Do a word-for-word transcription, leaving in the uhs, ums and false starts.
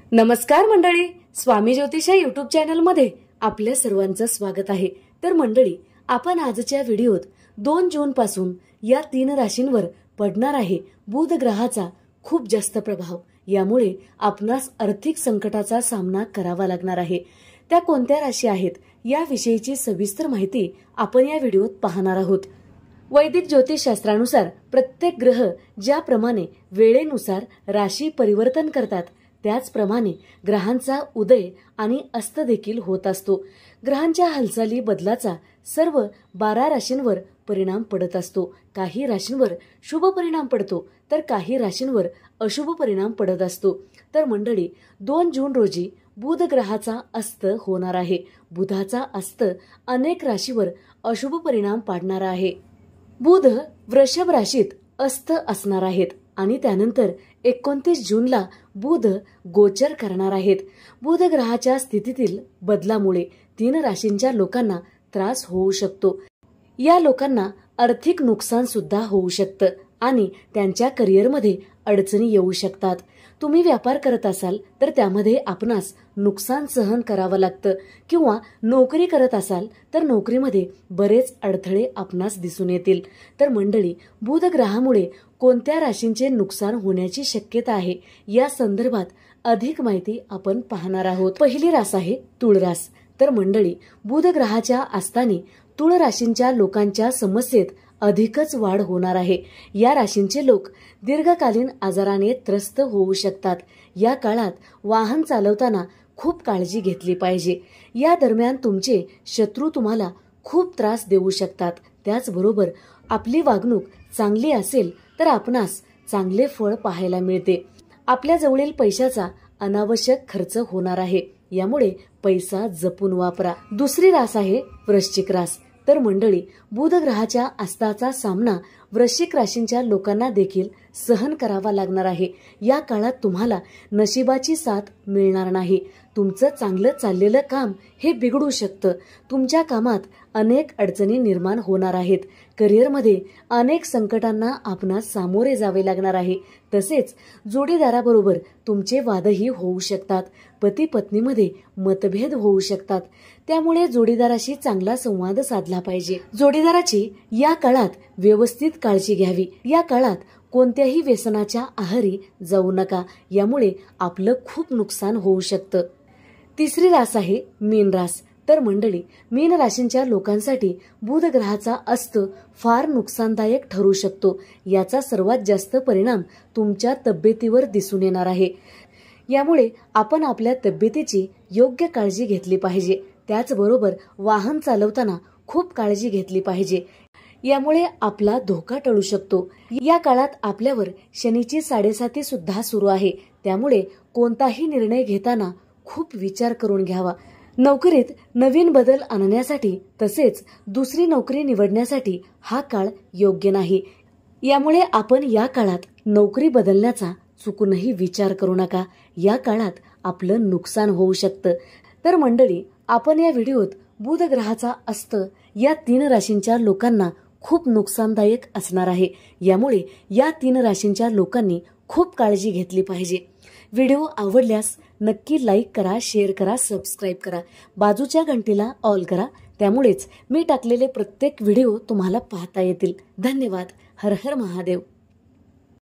नमस्कार मंडळी, स्वामी ज्योतिष या युट्यूब चॅनल मध्ये आपल्या सर्वांचं स्वागत आहे। तर मंडळी, आपण आजच्या व्हिडिओत दोन जून पासून या तीन राशींवर पडणार आहे बुध ग्रहाचा खूप जास्त प्रभाव। यामुळे आपणास आर्थिक संकटाचा सामना करावा लागणार आहे। त्या कोणत्या राशी आहेत याविषयीची सविस्तर माहिती आपण या व्हिडिओत पाहणार आहोत। वैदिक ज्योतिष शास्त्रानुसार प्रत्येक ग्रह ज्याप्रमाणे वेळेनुसार राशी परिवर्तन करतात त्याचप्रमाणे ग्रहांचा उदय आणि अस्त देखील होत असतो। ग्रहांच्या हालचाली बदलाचा सर्व बारा राशींवर परिणाम पडत असतो। काही राशींवर शुभ परिणाम पडतो तर काही राशींवर अशुभ परिणाम पडत असतो। तर मंडळी, दोन जून रोजी बुध ग्रहाचा अस्त होणार आहे। बुधाचा अस्त अनेक राशीवर अशुभ परिणाम पाडणार आहे। बुध वृषभ राशीत अस्त असणार आहेत आणि त्यानंतर एकोणतीस जूनला बुध गोचर करणार आहेत। बुध ग्रहाच्या स्थितीतील बदलामुळे तीन राशींच्या लोकांना त्रास होऊ शकतो। या लोकांना आर्थिक नुकसान सुद्धा होऊ शकतं आणि त्यांच्या करिअरमध्ये अडचणी येऊ शकतात। तुम्ही व्यापार करत असाल तर त्यामध्ये आपणास नुकसान सहन करावं लागतं, किंवा नोकरी करत असाल तर नोकरीमध्ये बरेच अडथळे आपणास दिसून येतील। तर मंडळी, बुध ग्रहामुळे कोणत्या राशींचे नुकसान होण्याची शक्यता आहे या संदर्भात अधिक माहिती आपण पाहणार आहोत। पहिली रास आहे तुळ रास। तर मंडळी, बुध ग्रहाच्या अस्तानी तुळ राशींच्या लोकांच्या समस्येत अधिकच वाढ होणार आहे। या राशींचे लोक दीर्घकालीन आजाराने त्रस्त होऊ शकतात। या काळात वाहन चालवताना खूप काळजी घेतली पाहिजे। या दरम्यान तुमचे शत्रू तुम्हाला खूप त्रास देऊ शकतात। त्याचबरोबर आपली वागणूक चांगली असेल तर आपणास चांगले फळ पाहायला मिळते। आपल्या जवळील पैशाचा अनावश्यक खर्च होणार आहे, यामुळे पैसा जपून वापरा। दुसरी रास आहे वृश्चिक रास। तर मंडळी, बुध ग्रहाच्या अस्ताचा सामना वृश्चिक राशींच्या लोकांना देखील सहन करावा लागणार आहे। या काळात तुम्हाला नशिबाची साथ मिळणार नाही। तुमचं चांगलं चाललेलं काम हे बिघडू शकतं। तुमच्या कामात अनेक अडचणी निर्माण होणार आहेत। करिअरमध्ये अनेक संकटांना आपणास सामोरे जावे लागणार आहे। तसेच जोडीदाराबरोबर तुमचे वादही होऊ शकतात। पती पत्नीमध्ये मतभेद होऊ शकतात, त्यामुळे जोडीदाराशी चांगला संवाद साधला पाहिजे। जोडीदाराची या काळात व्यवस्थित काळजी घ्यावी। या काळात कोणत्याही व्यसनाच्या आहारी जाऊ नका, यामुळे आपलं खूप नुकसान होऊ शकतं। तिसरी रास आहे मीन रास। तर मंडळी, मीन राशींच्या लोकांसाठी बुध ग्रहाचा अस्त फार नुकसानदायक ठरू शकतो। याचा सर्वात जास्त परिणाम तुमच्या तब्येतीवर दिसून येणार आहे। यामुळे आपण आपल्या तब्येतीची योग्य काळजी घेतली पाहिजे। त्याचबरोबर वाहन चालवताना खूप काळजी घेतली पाहिजे। यामुळे आपला धोका टळू शकतो। या काळात आपल्यावर शनीची साडेसाती सुद्धा सुरू आहे, त्यामुळे कोणताही निर्णय घेताना खूप विचार करून घ्यावा। नोकरीत नवीन बदल आणण्यासाठी तसेच दुसरी नोकरी निवडण्यासाठी हा काळ योग्य नाही। यामुळे आपण या काळात नोकरी बदलण्याचा चुकूनही विचार करू नका। या काळात आपलं नुकसान होऊ शकतं। तर मंडळी, आपण या व्हिडिओत बुध ग्रहाचा अस्त या तीन राशींच्या लोकांना खूप नुकसानदायक असणार आहे, यामुळे या तीन राशींच्या लोकांनी खूप काळजी घेतली पाहिजे। व्हिडिओ आवडल्यास नक्की लाईक करा, शेअर करा, सबस्क्राईब करा, बाजूच्या घंटीला ऑल करा। त्यामुळेच मी टाकलेले प्रत्येक व्हिडिओ तुम्हाला पाहता येतील। धन्यवाद। हर हर महादेव।